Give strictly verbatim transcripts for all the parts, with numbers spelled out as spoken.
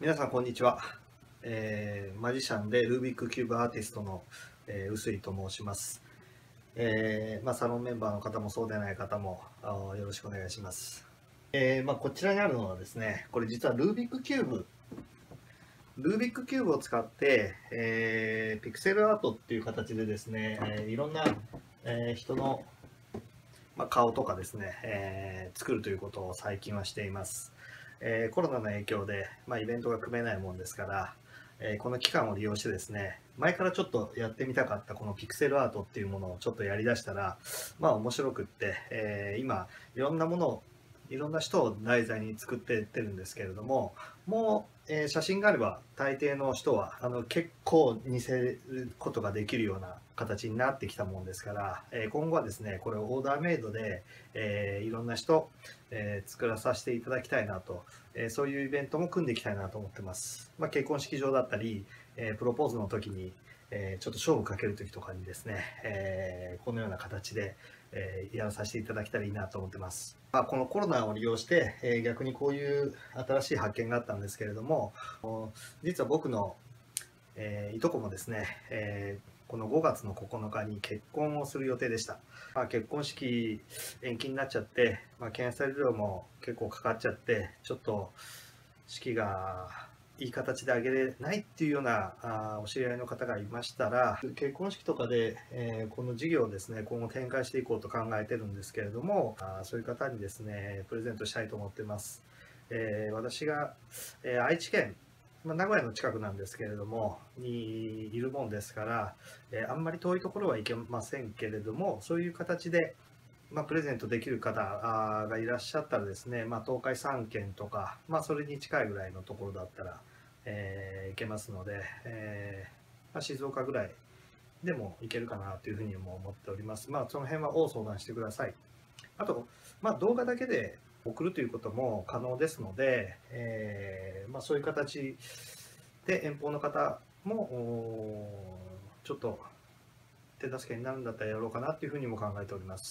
皆さんこんにちは、えーマジシャンでルービックキューブアーティストの、えー、臼井と申します、えーまあ、サロンメンバーの方もそうでない方もあーよろしくお願いします、えーまあ、こちらにあるのはですね、これ実はルービックキューブルービックキューブを使って、えーピクセルアートっていう形でですね、えーいろんな、えー人の、まあ、顔とかですね、えー作るということを最近はしています。えーコロナの影響で、まあ、イベントが組めないもんですから、えーこの期間を利用してですね、前からちょっとやってみたかったこのピクセルアートっていうものをちょっとやりだしたら、まあ面白くって、えー今いろんなものをいろんな人を題材に作っていってるんですけれども、もう、えー写真があれば大抵の人はあの結構似せることができるような形になってきたもんですから、えー今後はですねこれをオーダーメイドで、えーいろんな人、えー作らさせていただきたいなと、えーそういうイベントも組んでいきたいなと思ってます。まあ、結婚式場だったり、えープロポーズの時に、えーちょっと勝負かける時とかにですね、えーこのような形で、えーやらさせていただけたらいいなと思ってます。まあ、このコロナを利用して、えー逆にこういう新しい発見があったんですけれども、実は僕の、えーいとこもですね、えーこのごがつのここのかに結婚をする予定でした。まあ、結婚式延期になっちゃって、まあ、検査料も結構かかっちゃって、ちょっと式がいい形で挙げれないっていうようなあお知り合いの方がいましたら、結婚式とかで、えーこの事業をですね今後展開していこうと考えてるんですけれども、あそういう方にですねプレゼントしたいと思ってます。えー私が、えー愛知県、まあ、名古屋の近くなんですけれどもにいるもんですから、えーあんまり遠いところは行けませんけれども、そういう形でまあ、プレゼントできる方がいらっしゃったらですね、まあ、東海さんけんとか、まあ、それに近いぐらいのところだったら、えー行けますので、えーまあ、静岡ぐらいでも行けるかなというふうにも思っております。まあ、その辺は大相談してください。あと、まあ、動画だけで送るということも可能ですので、えーまあ、そういう形で遠方の方もちょっと手助けになるんだったらやろうかなというふうにも考えております。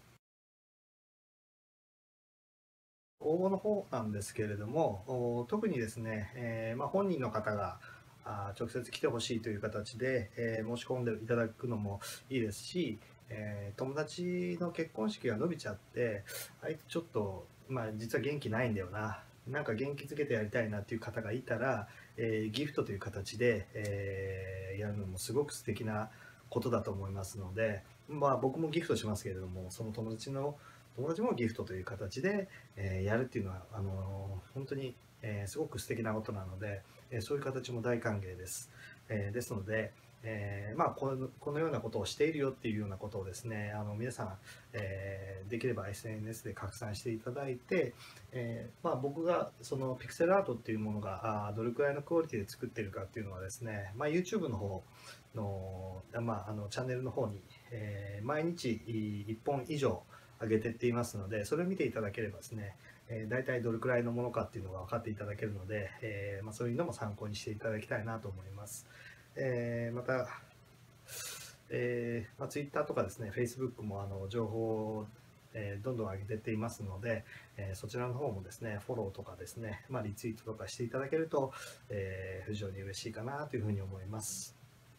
応募の方なんですけれども、特にですね、えーまあ、本人の方があ直接来てほしいという形で、えー申し込んでいただくのもいいですし、えー友達の結婚式が伸びちゃって、あいつちょっと、まあ、実は元気ないんだよな、なんか元気づけてやりたいなっていう方がいたら、えーギフトという形で、えーやるのもすごく素敵なことだと思いますので、まあ、僕もギフトしますけれども、その友達の友達もギフトという形で、えーやるっていうのはあのー本当に、えーすごく素敵なことなので、えーそういう形も大歓迎です。えーですので、えーまあ、このこのようなことをしているよっていうようなことをですね、あの皆さん、えーできれば エスエヌエス で拡散していただいて、えーまあ、僕がそのピクセルアートっていうものがあどれくらいのクオリティで作っているかっていうのはですね、まあ、YouTube の方の、まあ、あのチャンネルの方に、えー毎日いっぽん以上上げてっていますので、それを見ていただければですね、えー、大体どれくらいのものかっていうのが分かっていただけるので、えーまあ、そういうのも参考にしていただきたいなと思います。えーまた、えーまあ、Twitter とかですね、Facebook もあの情報を、えーどんどん上げていっていますので、えーそちらの方もですね、フォローとかですね、まあ、リツイートとかしていただけると、えー非常に嬉しいかなというふうに思います。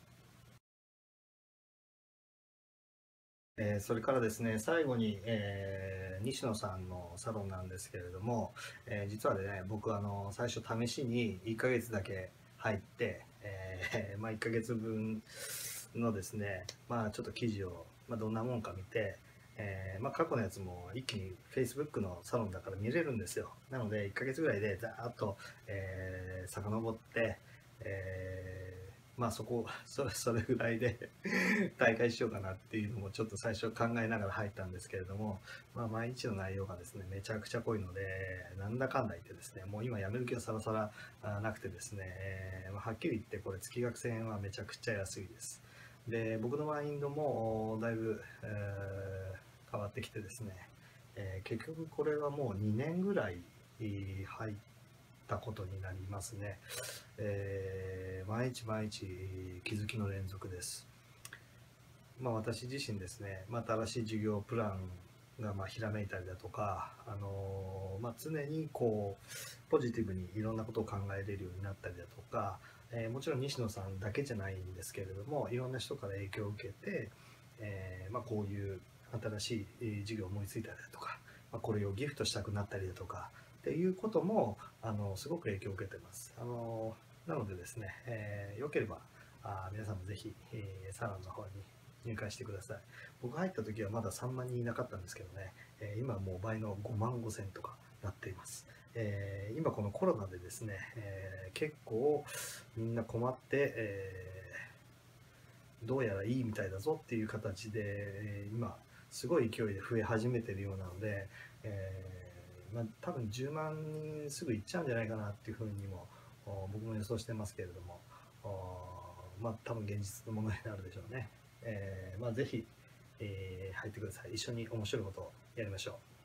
えーそれからですね、最後に、えー西野さんのサロンなんですけれども、えー実はね、僕あの最初試しにいっかげつだけ入って、えーまあ、いっかげつぶんのですね、まあ、ちょっと記事を、まあ、どんなもんか見て、えーまあ、過去のやつも一気に Facebook のサロンだから見れるんですよ。なのでいっかげつぐらいでざーっと、えー、遡って、えーまあそこそれそれぐらいで大会しようかなっていうのもちょっと最初考えながら入ったんですけれども、まあ、毎日の内容がですねめちゃくちゃ濃いので、なんだかんだ言ってですねもう今やめる気はさらさらあなくてですね、えーまあ、はっきり言ってこれ月額せんえんはめちゃくちゃ安いです。で僕のマインドもだいぶ、えー変わってきてですね、えー結局これはもうにねんぐらい入ったことになりますね。えー毎日毎日気づきの連続です。まあ、私自身ですね、また新しい事業プランがまあひらめいたりだとか、あのーまあ、常にこポジティブにいろんなことを考えれるようになったりだとか、えーもちろん西野さんだけじゃないんですけれども、いろんな人から影響を受けて、えーまあ、こういう新しいえー事業を思いついたりだとか、まあ、これをギフトしたくなったりだとかっていうこともあのすごく影響を受けてます。あのなのでですね、えーよければあ皆さんもぜひ、えーサロンの方に入会してください。僕入った時はまださんまんにんいなかったんですけどね、えー今はもう倍のごまんごせんとかなっています。えー今このコロナでですね、えー結構みんな困って、えーどうやらいいみたいだぞっていう形で、えー今すごい勢いで増え始めてるようなので、えーまあ、多分じゅうまんにんすぐいっちゃうんじゃないかなっていうふうにもお僕も予想してますけれども、おまあ多分現実のものになるでしょうね。えーまあ、ぜひ、えー入ってください。一緒に面白いことをやりましょう。